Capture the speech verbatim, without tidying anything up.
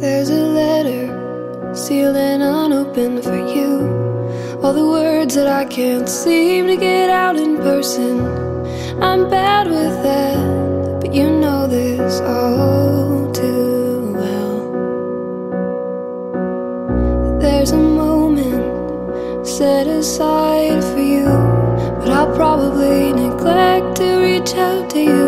There's a letter, sealed and unopened for you. All the words that I can't seem to get out in person. I'm bad with that, but you know this all too well. There's a moment set aside for you, but I'll probably neglect to reach out to you.